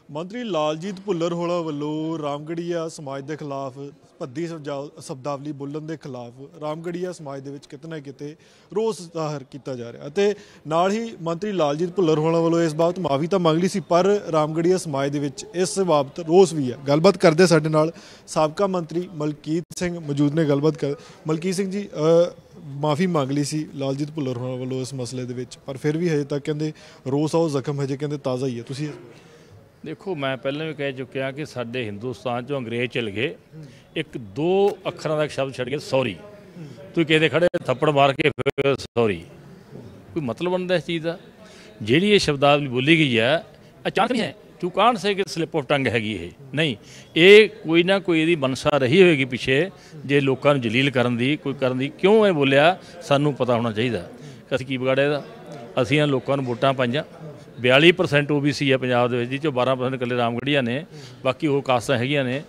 ਮੰਤਰੀ ਲਾਲਜੀਤ ਭੁੱਲਰ ਹੋਣਾ ਵੱਲੋਂ ਰਾਮਗੜੀਆ ਸਮਾਜ ਦੇ ਖਿਲਾਫ ਭੱਦੀ ਸ਼ਬਦਾਵਲੀ ਬੋਲਣ ਦੇ ਖਿਲਾਫ ਰਾਮਗੜੀਆ ਸਮਾਜ ਦੇ ਵਿੱਚ ਕਿਤੇ ਨਾ ਕਿਤੇ ਰੋਸ ਜ਼ਾਹਰ ਕੀਤਾ ਜਾ ਰਿਹਾ ਅਤੇ ਨਾਲ ਹੀ ਮੰਤਰੀ ਲਾਲਜੀਤ ਭੁੱਲਰ ਹੋਣਾ ਵੱਲੋਂ ਇਸ ਬਾਬਤ ਮਾਫੀ ਤਾਂ ਮੰਗ ਲਈ ਸੀ, ਪਰ ਰਾਮਗੜੀਆ ਸਮਾਜ ਦੇ ਵਿੱਚ ਇਸ ਬਾਬਤ ਰੋਸ ਵੀ ਹੈ। ਗੱਲਬਾਤ ਕਰਦੇ ਸਾਡੇ ਨਾਲ ਸਾਬਕਾ ਮੰਤਰੀ ਮਲਕੀਤ ਸਿੰਘ ਮੌਜੂਦ ਨੇ। ਗੱਲਬਾਤ ਕਰ ਮਲਕੀਤ ਸਿੰਘ ਜੀ, ਮਾਫੀ ਮੰਗ ਲਈ ਸੀ ਲਾਲਜੀਤ ਭੁੱਲਰ ਹੋਣਾ ਵੱਲੋਂ ਇਸ ਮਸਲੇ ਦੇ ਵਿੱਚ, ਪਰ ਫਿਰ ਵੀ ਹਜੇ ਤੱਕ ਕਹਿੰਦੇ ਰੋਸ ਆ ਉਹ ਜ਼ਖਮ ਹਜੇ ਕਹਿੰਦੇ ਤਾਜ਼ਾ ਹੀ ਹੈ। ਤੁਸੀਂ देखो, मैं पहले भी कह चुकिया कि साडे हिंदुस्तान चों अंग्रेज चल गए, एक दो अखरां दा शब्द छड़ गए सॉरी। तुसीं किसे खड़े थप्पड़ मार के फिर सॉरी, कोई मतलब बनता इस चीज़ का? जिहड़ी ये शब्दावली बोली गई है अचानक नहीं है, टू कांट से कि स्लिप ऑफ टंग हैगी ये नहीं, ये कोई ना कोई इहदी मनसा रही होएगी पिछे, जे लोकां नूं जलील करन दी कोई करन दी। क्यों ये बोलिया सानूं पता होना चाहिए कि असीं की विगाड़िया इहदा। असीं लोकां नूं वोटां पाईआं, 42% OBC है पंजाब दे विच, जिस 12% कल्ले रामगढ़िया ने, बाकी वो कास्तां हैगियां ने।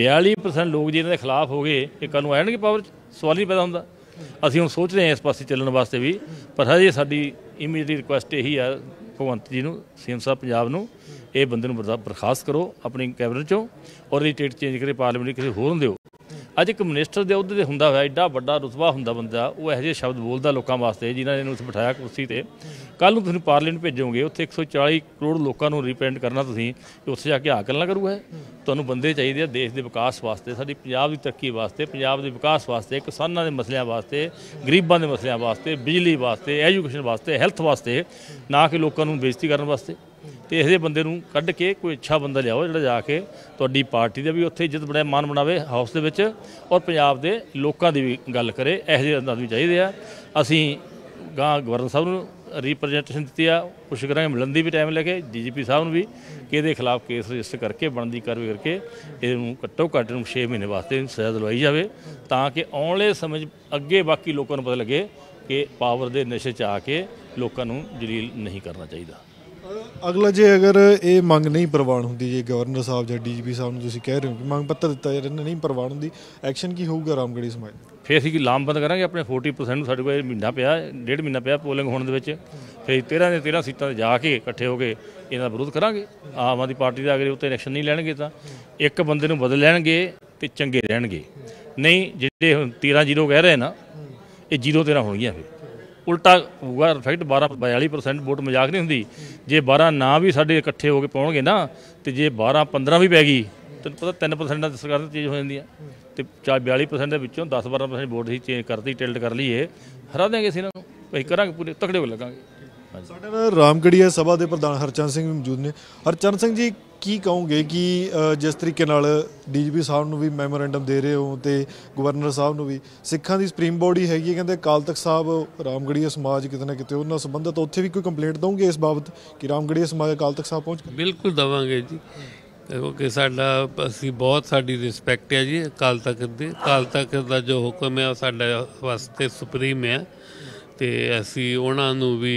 42% लोग जे इन्हां दे खिलाफ हो गए, ये कल नूं आएणगे पावर? सवाल ही पैदा हुंदा। असीं हुण सोच रहे हैं इस पासे चलण वास्ते भी, पर हजे साडी इमीडिएट रिक्वेस्ट यही है भगवंत जी नूं, CM साहब पंजाब नूं, ये बंदे नूं बर्खास्त करो अपनी कैबिनेट चों और ये टेट चेंज करे, पार्लीमेंट किसी होर नूं दिओ। अज एक मिनिस्टर के अहुदे ते हुंदा होया एडा वड्डा रुतबा हुंदा बंदा, वो इहो जिहे शब्द बोलदा लोकां वास्ते जिन्हां ने उस बिठाया कुर्सी ते। कल नूं तुसीं पार्लीमेंट भेजोगे, उत्थे 140 करोड़ लोकां नूं रिप्रेजेंट करना तुसीं, उत्थे जाके आ गल्लां करूगा। तुहानूं बंदे चाहिए देश के विकास वास्ते, साडी पंजाब की तरक्की वास्ते, पंजाब के विकास वास्ते, किसानां दे मसलियां वास्ते, गरीबां दे मसलियां वास्ते, बिजली वास्ते, एजुकेशन वास्ते, हैल्थ वास्ते, ना कि लोकां नूं बेइज्जती करन वास्ते। तो इसे बंदे नूं कढ के कोई अच्छा बंदा लियाओ जिहड़ा जाके तुहाडी पार्टी दे भी उत्थे इज्जत बड़ा मान बनावे हाउस दे विच, और पंजाब दे लोकां दी भी गल करे। इहो जिहे आदमी चाहिए आ। असीं गां गवर्नर साहब नूं रिप्रजेंटेशन दी आ, कोशिश करांगे मिलण दी भी टाइम लैके DGP साहब नूं भी कि इहदे खिलाफ केस रजिस्टर करके बनदी कार्रवाई करके इहनूं घट्टो घट्ट 6 महीने वास्ते सज़ा दिलवाई जावे, तां कि आउण वाले समय अगे बाकी लोकां नूं पता लगे कि पावर दे नशे च आके लोकां नूं जलील नहीं करना चाहिए। अगला जे अगर ये मंग नहीं प्रवान होंदी, जे गवर्नर साहब या DGP साहब नूं तुसीं कह रहे हो कि मंग पत्र दिता जा रहा नहीं प्रवान होंदी, एक्शन की होगा रामगढ़ी समाज? फिर असीं लामबंद करांगे अपने 40% साडे कोल महीना पिया, 1.5 महीना पिया पोलिंग होने दे विच। फिर 13 दी 13 सीटां ते जाके इकट्ठे हो के इहदा विरोध करांगे। आम आदमी पार्टी दा अगर उत्ते इलैक्शन नहीं लैणगे तां एक बंदे नूं बदल लैणगे ते चंगे रहणगे, नहीं जिहड़े 13-0 कह रहे ना, ये 0-13 होणगीਆਂ। फिर उल्टा होगा इफैक्ट। 42% वोट मजाक नहीं होंदी, जे 12 ना भी साडे इकट्ठे होके पाउणगे ना, तो जे 12-15 भी पै गई तो पता 3% सरकार चेंज हो जाती है। तो 42% के विचों 10-12% वोट ही चेंज करती टिल्ट कर लीए, हरा देंगे इन्हों भाई, करांगे पूरे तकड़े हो लगेंगे। साडे नाल रामगढ़िया सभा के प्रधान हरचंद सिंह भी मौजूद ने। हरचंद सिंह जी, की कहोगे कि जिस तरीके नाल DGP साहब नूं भी मैमोरेंडम दे रहे हो तो गवर्नर साहब नूं भी, सिखां दी सुप्रीम बॉडी हैगी, कहते अकाल तख्त साहब रामगढ़िया समाज किते ना किते उन्हां संबंधित उत्थे भी कोई कंप्लेंट दोगे इस बाबत कि रामगढ़िया समाज अकाल तख्त साहब पहुँच? बिल्कुल देवांगे जी, क्योंकि साडा असीं बहुत साडी रिस्पैक्ट है जी अकाल तख्त दी। अकाल तख्त दा जो हुक्म है साडे वास्ते सुप्रीम है, तो असीं उन्हां नूं भी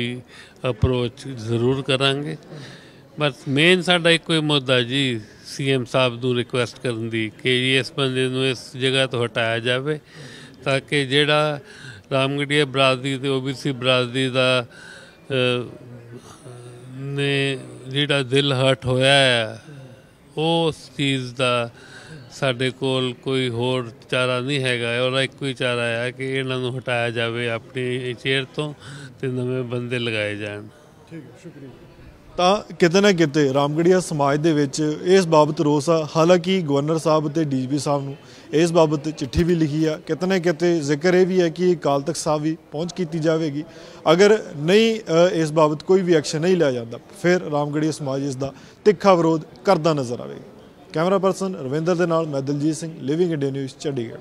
अप्रोच जरूर करांगे। बस मेन साडा इक्को ही मुद्दा जी CM साहब नूं रिक्वेस्ट करन दी कि इस बंदे नूं इस जगह तो हटाया जाए, ताकि जिहड़ा रामगढ़िया बरादरी ते OBC बरादरी दा ने जिहड़ा दिल हर्ट होया है, उस चीज़ दा साडे कोल कोई होर चारा नहीं हैगा, और इक्को ही चारा है कि इन्हां नूं हटाया जाए अपनी चेयर तो नवे बंदे लगाए जाण। ठीक है, शुक्रिया। ਤਾਂ ਕਿਤੇ ਨਾ ਕਿਤੇ ਰਾਮਗੜੀਆ ਸਮਾਜ ਦੇ ਵਿੱਚ ਇਸ ਬਾਬਤ ਰੋਸ ਆ। ਹਾਲਾਂਕਿ ਗਵਰਨਰ ਸਾਹਿਬ ਤੇ DGP ਸਾਹਿਬ ਨੂੰ ਇਸ ਬਾਬਤ ਚਿੱਠੀ ਵੀ ਲਿਖੀ ਆ। ਕਿਤੇ ਨਾ ਕਿਤੇ ਜ਼ਿਕਰ ਇਹ ਵੀ ਹੈ ਕਿ ਅਕਾਲ ਤਖਤ ਸਾਹਿਬ ਵੀ ਪਹੁੰਚ ਕੀਤੀ ਜਾਵੇਗੀ। ਅਗਰ ਨਹੀਂ ਇਸ ਬਾਬਤ ਕੋਈ ਵੀ ਐਕਸ਼ਨ ਨਹੀਂ ਲਿਆ ਜਾਂਦਾ, ਫਿਰ ਰਾਮਗੜੀਆ ਸਮਾਜ ਇਸ ਦਾ ਤਿੱਖਾ ਵਿਰੋਧ ਕਰਦਾ ਨਜ਼ਰ ਆਵੇਗਾ। ਕੈਮਰਾ ਪਰਸਨ ਰਵਿੰਦਰ ਦੇ ਨਾਲ ਮੈਂ Daljit Singh, living India news, Chandigarh.